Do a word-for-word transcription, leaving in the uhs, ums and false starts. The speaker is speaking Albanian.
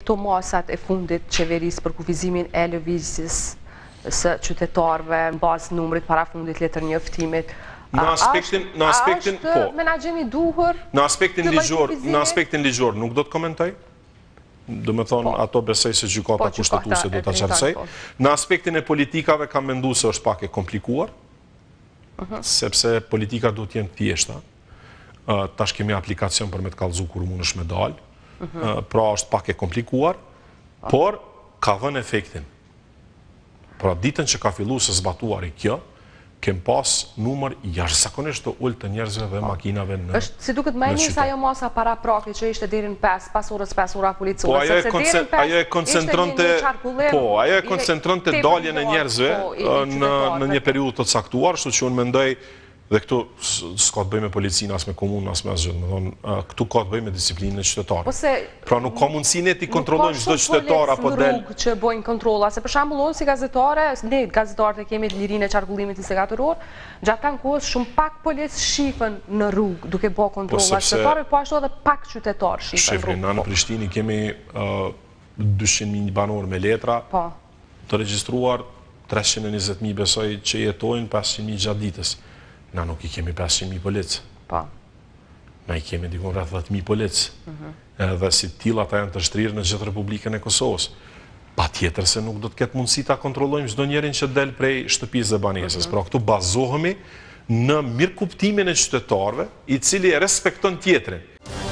Këto masat e fundit qeverisë për kufizimin e lëvizjes së qytetarëve në bazë numrit parafundit letër njoftimit. Në aspektin, në aspektin, po. Është menaxhimi duhur? Në aspektin ligjor, në aspektin ligjor nuk do të komentoj. Do me thonë, ato besoj se gjykata kushtetuese do ta qartësoj. Në aspektin e politikave kam menduar se është pak e komplikuar, sepse politika duhet të jenë thjeshta. Tash kemi aplikacion për me të kallëzu kur mund është me dalë. Pra është pak e komplikuar, por ka dhënë efektin. Pra ditën që ka fillu se zbatuar i kjo, kem pas numër jashtëzakonisht të ulët të njerëzve dhe makinave në qytet. Si duket më e mirë sa ajo masa para praktit që ishte deri në pesë, pas orës pesë ora policore. Po ajo e koncentronte, po ajo e koncentronte daljen e njerëzve në një periudhë të caktuar, kështu që unë mendoj dhe këtu s'ka të bëj me policinë, as me komunë, as me asgjë, më thonë, këtu ka të bëj me disiplinën e qytetarëve. Pra nuk ka mundësi ne ti kontrollojmë çdo qytetar apo del. Nuk ka shumë që bojnë kontrolla, se për shembull unë si gazetare, ne gazetarët e kemi lirinë e qarkullimit instigatoror, gjatë tan kohës shumë pak policë shifen në rrugë duke bërë kontrolla qytetarëve, po ashtu edhe pak qytetarë shifen në rrugë. Shifrin, në Prishtinë kemi dyqind mijë banorë me letra të regjistruar, treqind e njëzet mijë besoj që jetojnë, pesëqind mijë gjatë ditës. Na nuk i kemi pesëqind mijë policë. Pa. Na i kemi dikon rreth dhjetë mijë policë. Edhe si tilla ata janë të shtrirë në gjithë Republikën e Kosovës. Pa tjetër se nuk do të ketë mundësi ta kontrollojmë çdo njerin që del prej shtëpisë dhe banesës. Pra këtu bazohemi në mirëkuptimin e qytetarëve, i cili e respekton tjetrin.